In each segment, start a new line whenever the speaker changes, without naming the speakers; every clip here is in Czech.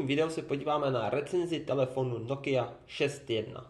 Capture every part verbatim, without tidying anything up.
dnešním videu se podíváme na recenzi telefonu Nokia šest jedna.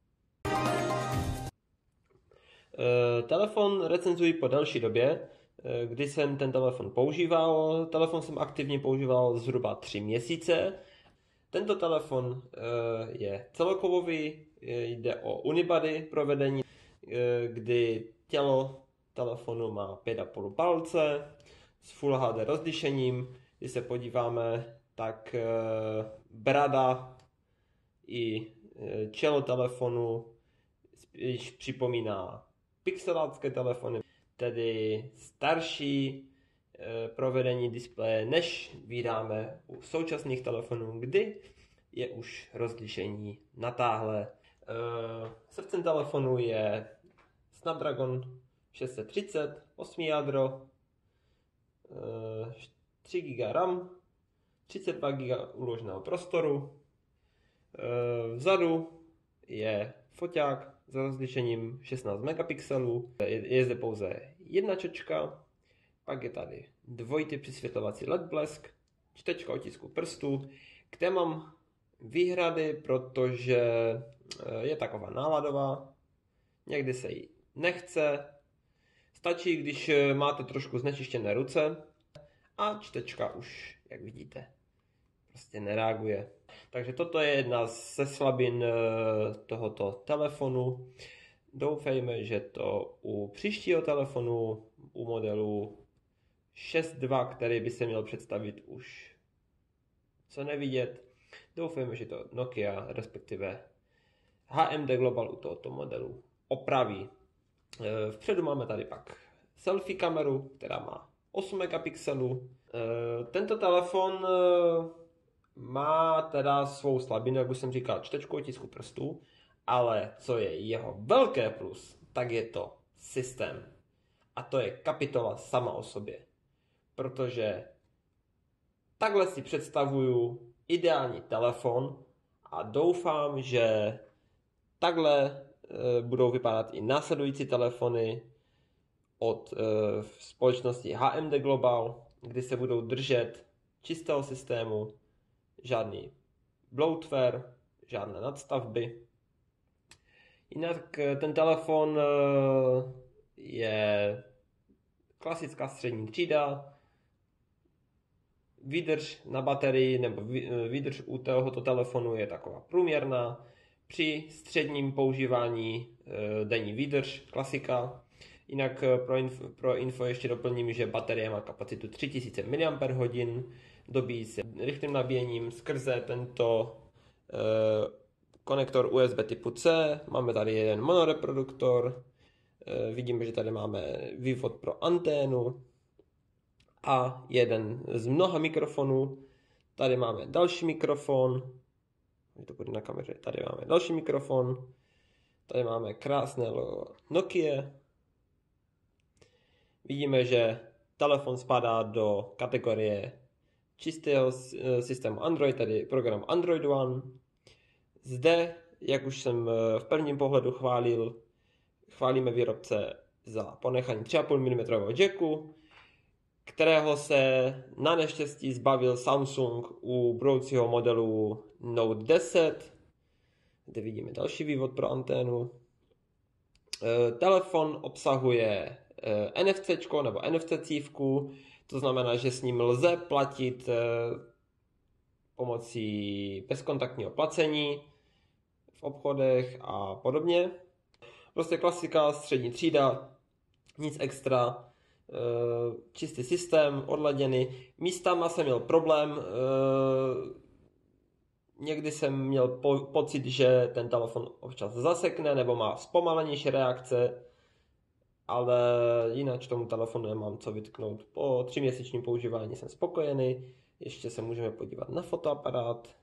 E, telefon recenzuji po delší době, e, kdy jsem ten telefon používal. Telefon jsem aktivně používal zhruba tři měsíce. Tento telefon e, je celokovový, jde o unibody provedení, e, kdy tělo telefonu má pět a půl palce s Full H D rozlišením. Když se podíváme, tak e, brada i e, čelo telefonu spíš připomíná pixelácké telefony, tedy starší e, provedení displeje, než vydáme u současných telefonů, kdy je už rozlišení natáhlé. E, srdcem telefonu je Snapdragon šest set třicet, osm jádro, e, tři giga RAM, třicet dva giga úložného prostoru. E, vzadu je foťák s rozlišením šestnáct megapixelů. Je, je zde pouze jedna čočka, pak je tady dvojitý přisvětlovací L E D blesk, čtečka otisku prstů, kde mám výhrady, protože je taková náladová, někdy se jí nechce, stačí, když máte trošku znečištěné ruce a čtečka už, jak vidíte, prostě nereaguje. Takže toto je jedna ze slabin tohoto telefonu. Doufejme, že to u příštího telefonu, u modelu šest dva, který by se měl představit už co nevidět, doufejme, že to Nokia, respektive H M D Global u tohoto modelu opraví. Vpředu máme tady pak selfie kameru, která má osm megapixelů. Tento telefon má teda svou slabinu, jak už jsem říkal, čtečku otisku prstů, ale co je jeho velké plus, tak je to systém. A to je kapitola sama o sobě. Protože takhle si představuju ideální telefon a doufám, že takhle e, budou vypadat i následující telefony od e, společnosti H M D Global, kdy se budou držet čistého systému, žádný bloatware, žádné nadstavby. Jinak ten telefon je klasická střední třída. Výdrž na baterii nebo výdrž u tohoto telefonu je taková průměrná. Při středním používání denní výdrž, klasika. Jinak pro info, pro info ještě doplním, že baterie má kapacitu tři tisíce miliampérů hodin, dobíjí se rychlým nabíjením skrze tento e, konektor U S B typu C. Máme tady jeden monoreproduktor, e, vidíme, že tady máme vývod pro anténu a jeden z mnoha mikrofonů. Tady máme další mikrofon, to bude na kameře, tady máme další mikrofon, tady máme krásné logo Nokia. Vidíme, že telefon spadá do kategorie čistého systému Android, tedy program Android One. Zde, jak už jsem v prvním pohledu chválil, chválíme výrobce za ponechání tři a půl milimetru jacku, kterého se na neštěstí zbavil Samsung u budoucího modelu Note deset. Zde vidíme další vývod pro anténu. Telefon obsahuje N F C nebo N F C cívku, to znamená, že s ním lze platit pomocí bezkontaktního placení v obchodech a podobně. Prostě klasika, střední třída, nic extra, čistý systém, odladěný. Místama jsem měl problém, někdy jsem měl po- pocit, že ten telefon občas zasekne nebo má zpomalenější reakce, ale jinak tomu telefonu nemám co vytknout. Po tříměsíčním používání jsem spokojený. Ještě se můžeme podívat na fotoaparát.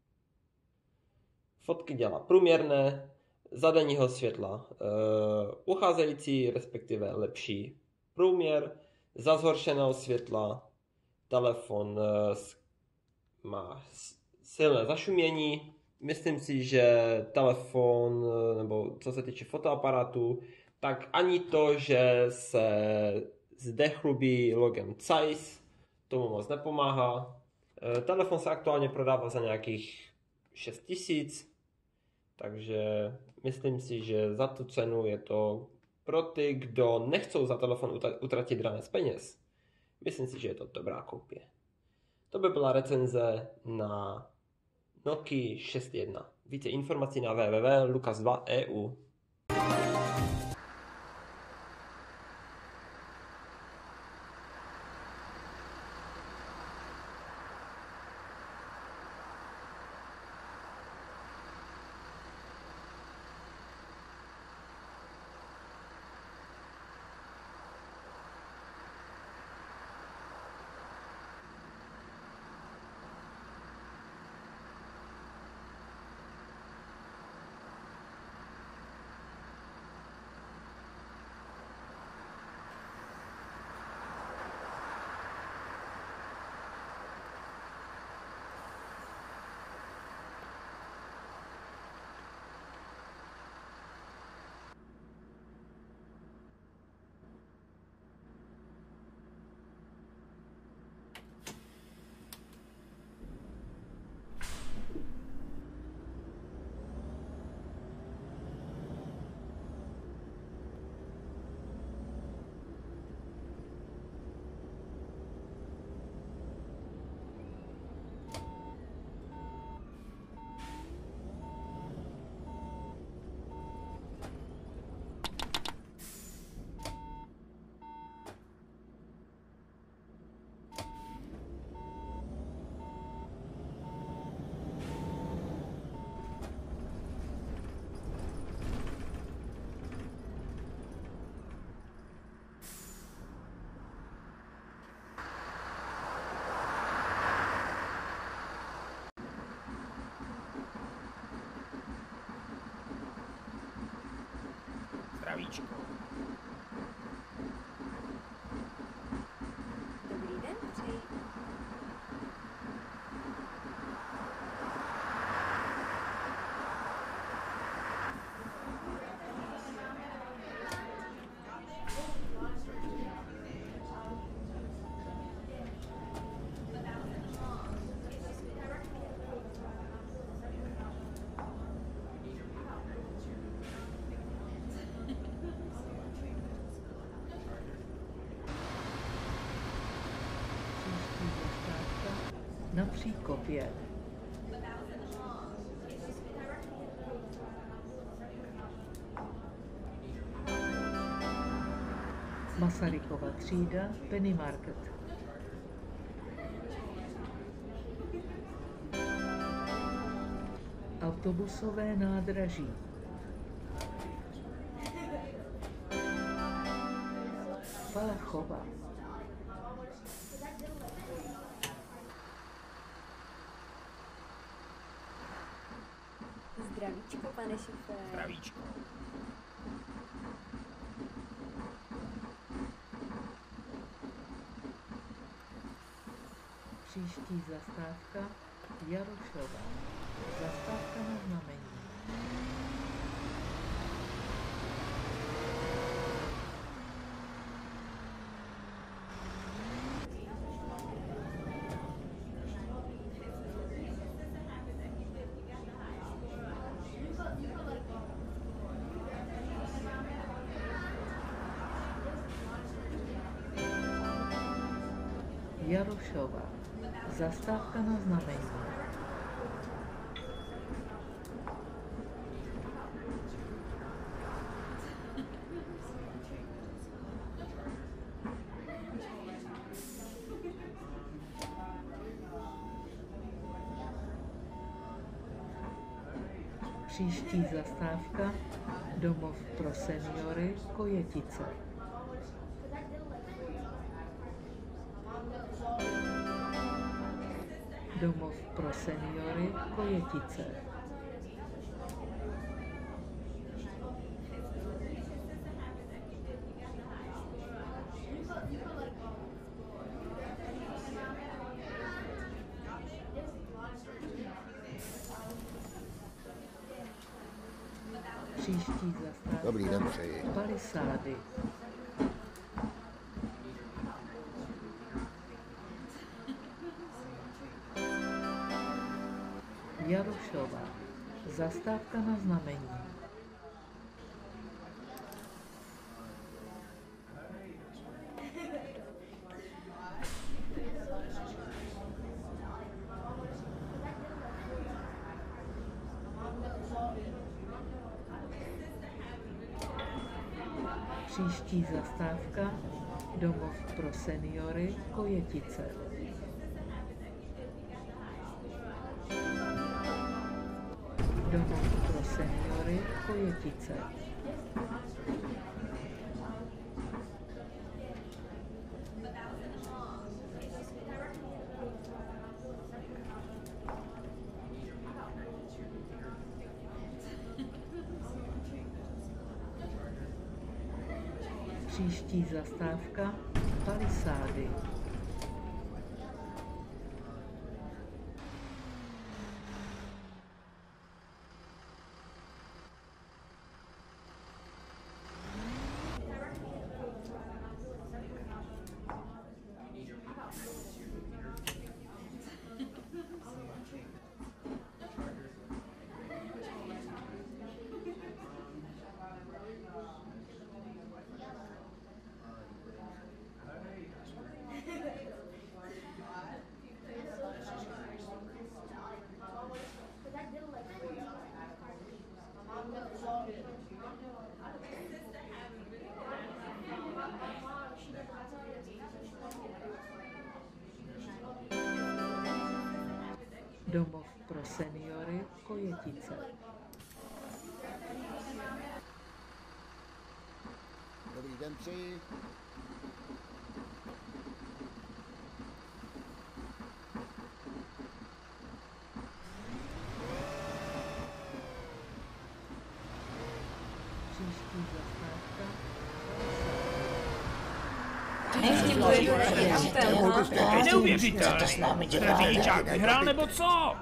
Fotky dělá průměrné, za denního světla e, ucházející, respektive lepší průměr. Za zhoršeného světla telefon e, má silné zašumění. Myslím si, že telefon, nebo co se týče fotoaparátu, tak ani to, že se zde chlubí logem Zeiss, tomu moc nepomáhá. Telefon se aktuálně prodává za nějakých šest tisíc, takže myslím si, že za tu cenu je to pro ty, kdo nechcou za telefon utratit ranec peněz. Myslím si, že je to dobrá koupě. To by byla recenze na Nokia šest jedna. Více informací na w w w tečka lukas dva tečka e u.
Zdravíčko.
Dobrý den, přeji.
Na Příkopě. Masarykova třída, Penny Market. Autobusové nádraží. Valachova.
Zdravíčko, pane šefére.
Zdravíčko.
Příští zastávka Jarošova. Zastávka na znamení. Jarošova. Zastávka na znamení. Příští zastávka Domov pro seniory Kojetice. Domov pro seniory Kojetice. Příští zastávka
Dobrý den, přeji.
Palisády. Prešova. Zastávka na znamení. Příští zastávka Domov pro seniory Kojetice. Domov pro seniory Kojetice. Příští zastávka Palisády. Domov pro seniory Kojetice.
Dobrý den přeji.
Příští zastávka
To je neuvěřitelné. Trefíčák vyhrál nebo co?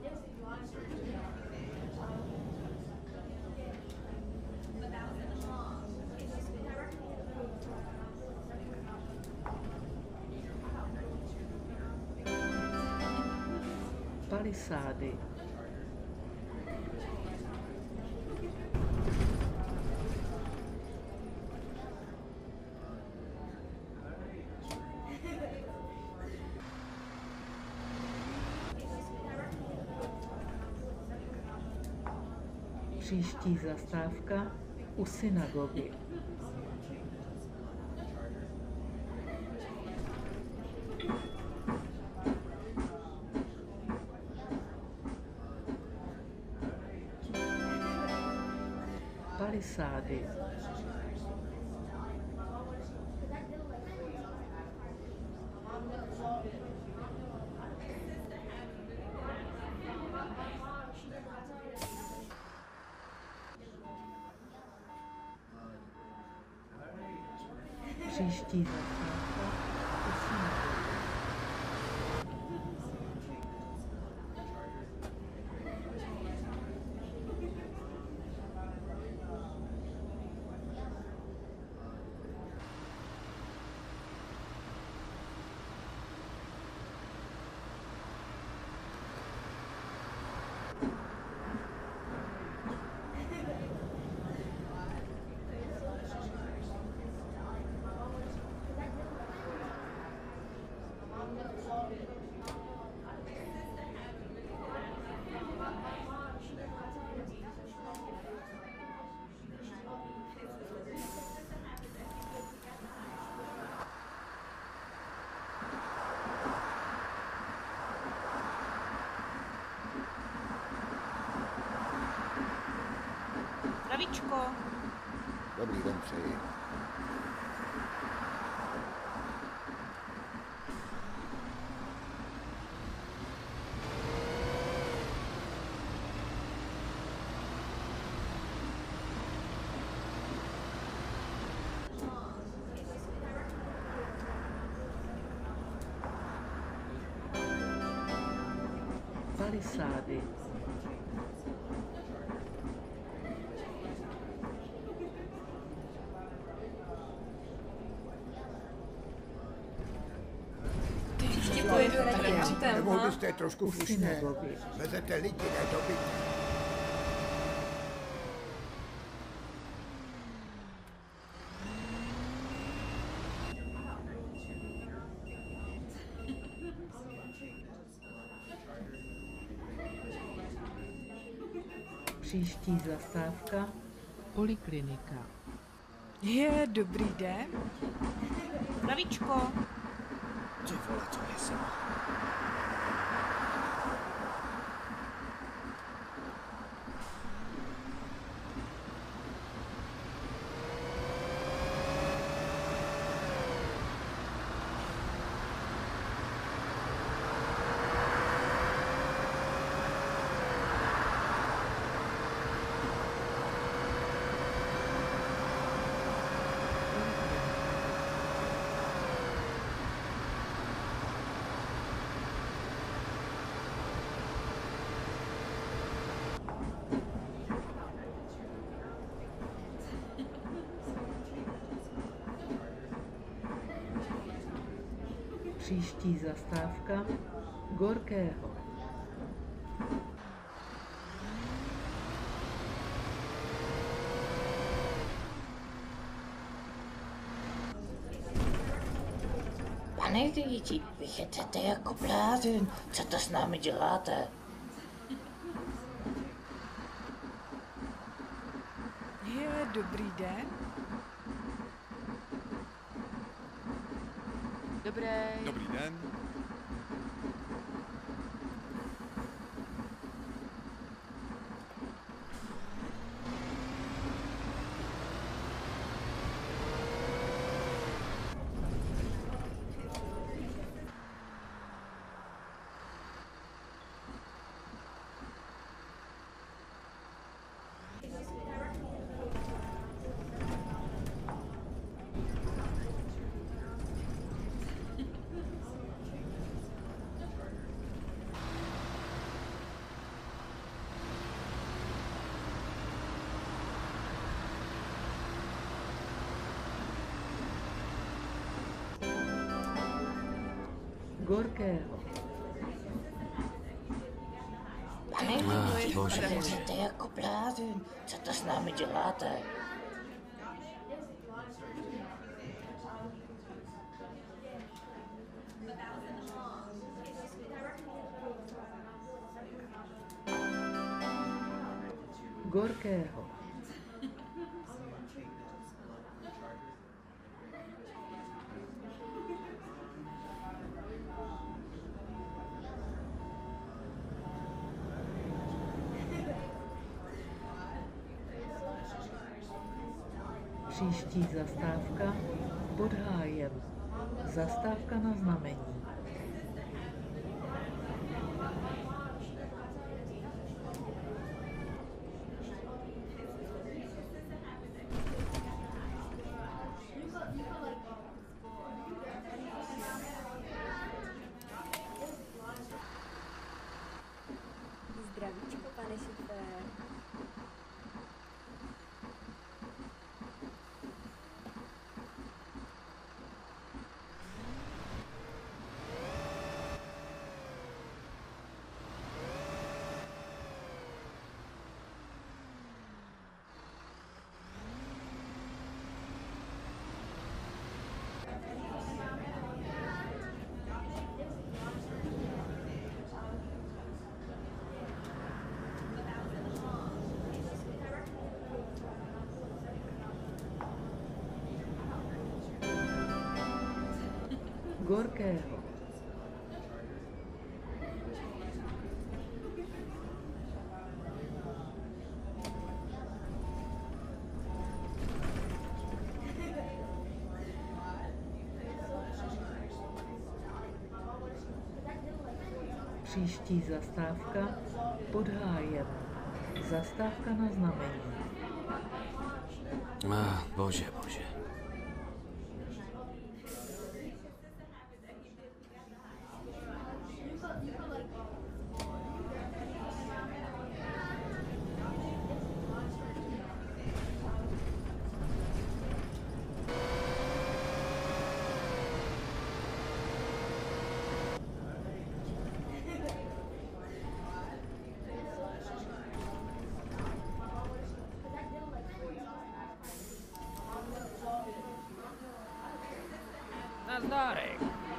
Palisády. Příští zastávka u synagogy. Palisády. Příští zastávka u synagogy.
Zdravíčko.
Dobrý den přeji.
Palisády.
pojedu raději autem,
Nemohl
no.
byste trošku
U
slušně?
synagogy.
Vezete lidi, ne do bytu.
Příští zastávka poliklinika.
Je, dobrý den. Zdravíčko.
Ty vole, to je se.
Příští zastávka Gorkého.
Pane děti, vy chytáte jako blázen. Co to s námi děláte?
Je, dobrý den.
Dobrý den.
Gorkého.
Pane děti, vy chytáte jako blázen. Co to s námi děláte?
Gorkého. Příští zastávka pod hájem. Zastávka na znamení.
Zdravíčko, pane šofér.
Gorkého. Příští zastávka pod hájem. Zastávka na znamení.
Ah, bože, bože.
Nazdárek.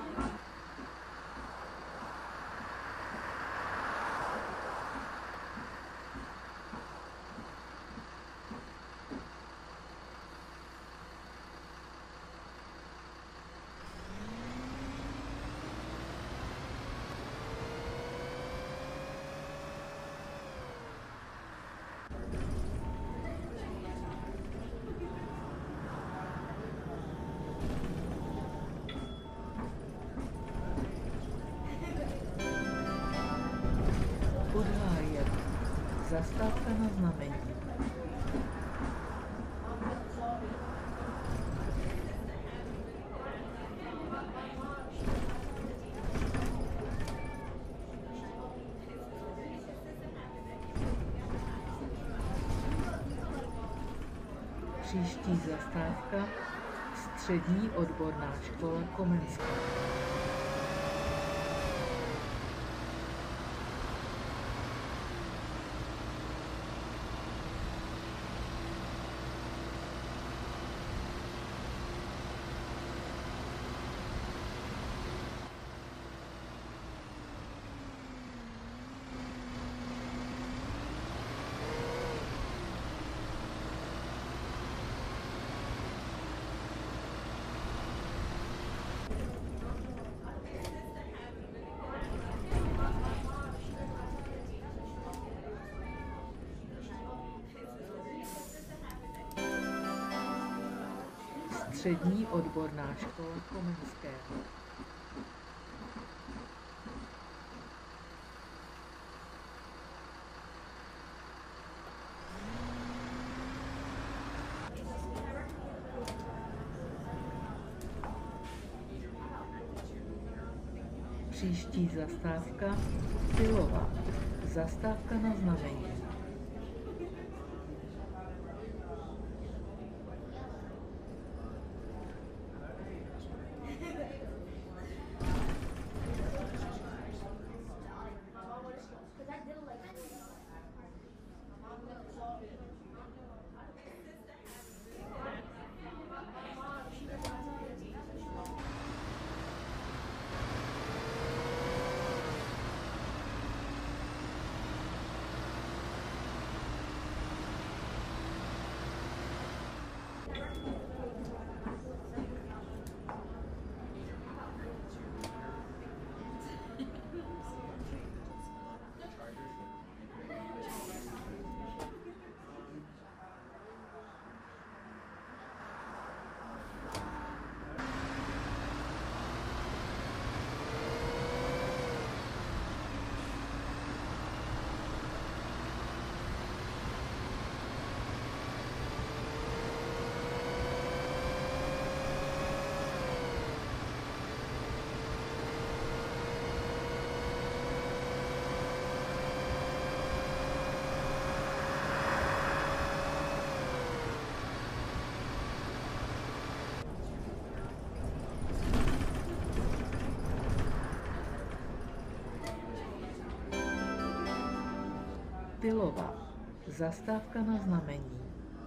Podhájev. Zastávka na znamení. Příští zastávka Střední odborná škola Komenská. Střední odborná škola Komenského. Příští zastávka Pilova. Zastávka na znamení. Pilova. Zastávka na znamení.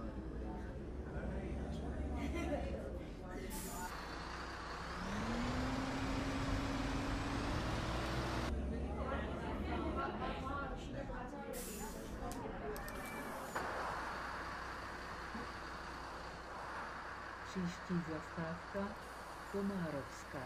Příští zastávka Komárovská.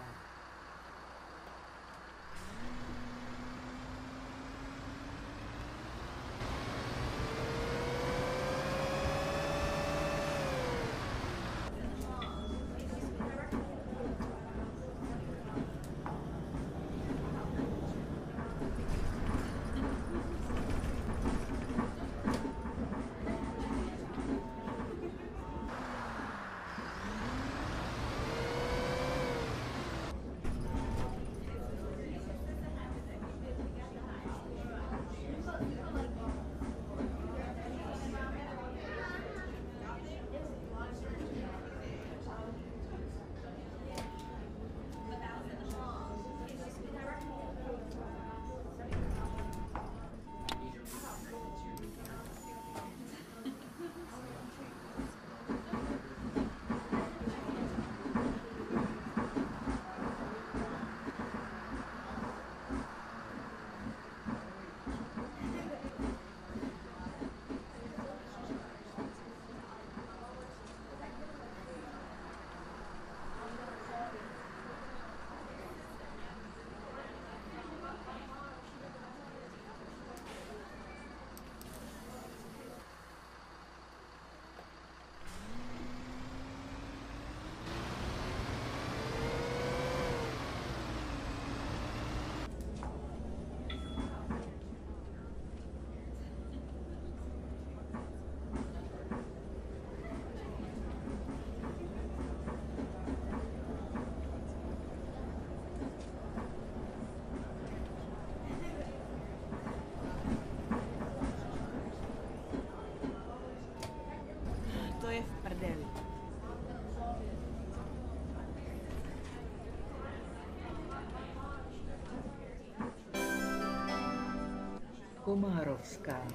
Komárovská.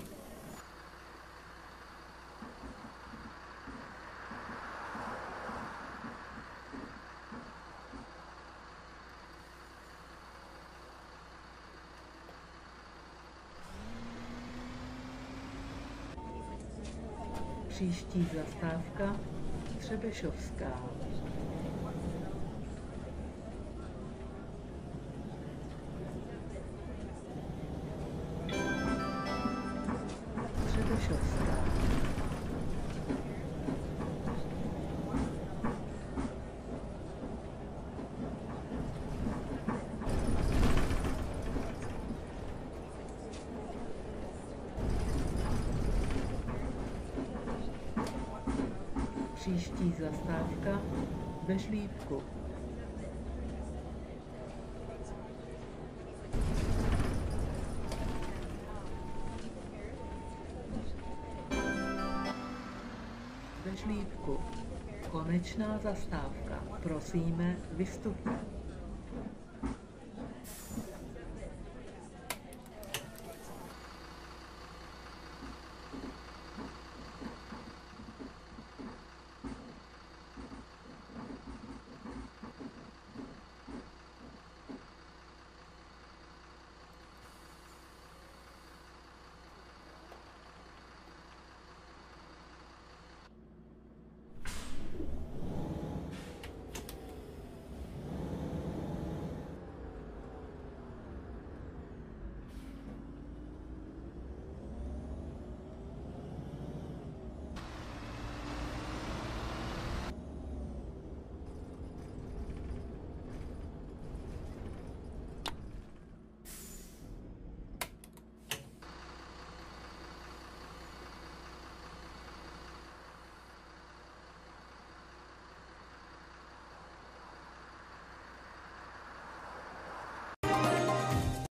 Příští zastávka Třebešovská. Třebešovská. Příští zastávka ve Žlíbku. Ve Žlíbku. Konečná zastávka. Prosíme, vystupte.